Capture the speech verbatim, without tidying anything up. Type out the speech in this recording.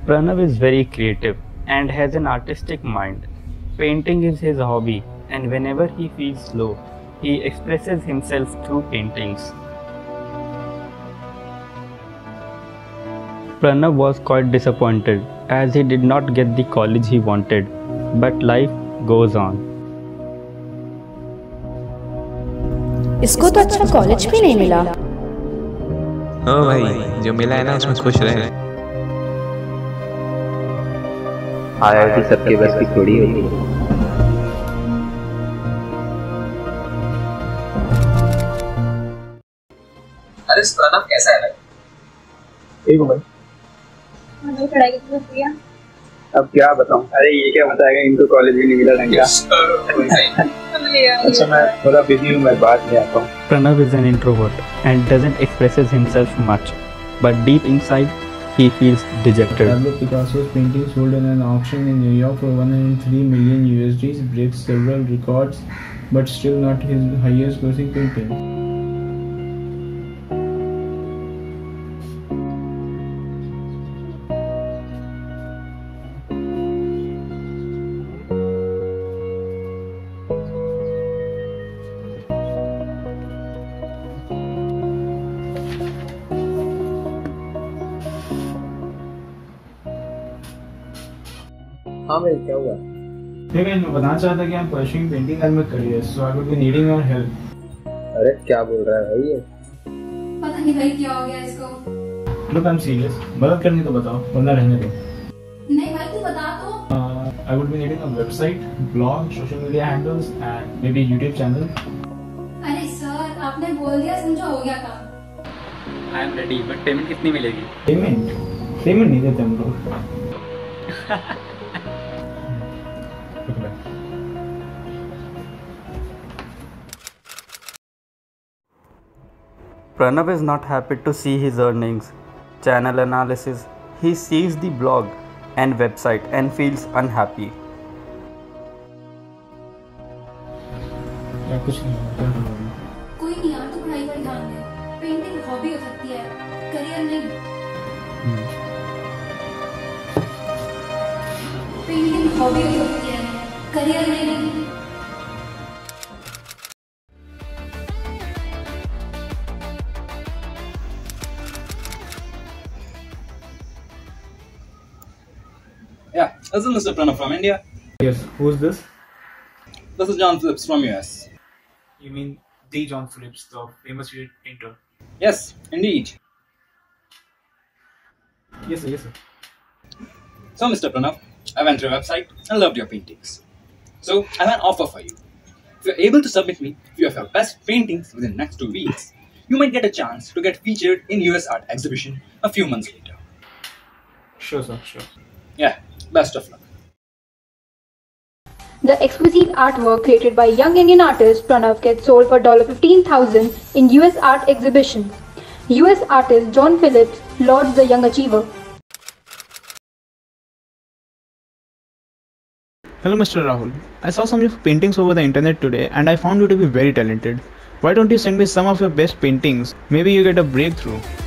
Pranav is very creative and has an artistic mind. Painting is his hobby, and whenever he feels low, he expresses himself through paintings. Pranav was quite disappointed as he did not get the college he wanted, but life goes on. इसको तो अच्छा college भी नहीं मिला। हाँ भाई, जो मिला है ना उसमें खुश रहे। आई आई टी सबके बस की थोड़ी होती है। अरे प्रणव कैसा है भाई? ठीक हूँ भाई। भाई पढ़ाई कितनी होती है? अब क्या बताऊँ? अरे ये क्या बताएगा, इनको कॉलेज भी नहीं मिला ढंग का। अच्छा मैं थोड़ा बिजी हूँ, मैं बाद में आता हूँ। Pranav is an introvert and doesn't expresses himself much, but deep inside he feels dejected. Pablo Picasso's painting sold in an auction in New York for one hundred three million U S D, breaks several records, but still not his highest grossing painting. हाँ भाई क्या हुआ? ठीक है, मैं बताना चाहता कि I'm pursuing painting as my career, so I would be needing your help. अरे क्या बोल रहा है भाई ये? पता नहीं भाई क्या हो गया इसको। Look, I'm serious. मदद करनी तो बताओ, वरना रहने दो। नहीं भाई तू बता तो। Uh, I would be needing a website, blog, social media handles, and maybe YouTube channel. अरे सर आपने बोल दिया समझो हो गया काम। I am ready, but payment कितनी मिलेगी? Payment? Payment नहीं देते हम लोग। Pranav is not happy to see his earnings, channel analysis. He sees the blog and website and feels unhappy. कुछ नहीं। कोई नहीं यार, तू पढ़ाई पर ध्यान दे। पेंटिंग हॉबी हो सकती है, करियर नहीं। पेंटिंग हॉबी हो सकती है, करियर नहीं। Yeah, this is Mister Pranav from India. Yes, who's this? This is John Phillips from U S. You mean the John Phillips, the famous painter? Yes, indeed. Yes, sir, yes, sir. So, Mister Pranav, I went to your website and loved your paintings. So, I have an offer for you. If you're able to submit me a few of your best paintings within the next two weeks, you might get a chance to get featured in U S Art Exhibition a few months later. Sure, sir, sure. Yeah, best of luck. The exquisite artwork created by young Indian artist Pranav gets sold for fifteen thousand dollars in U S Art Exhibition. U S artist John Phillips lauds the young achiever. Hello, Mister Rahul. I saw some of your paintings over the internet today and I found you to be very talented. Why don't you send me some of your best paintings? Maybe you get a breakthrough.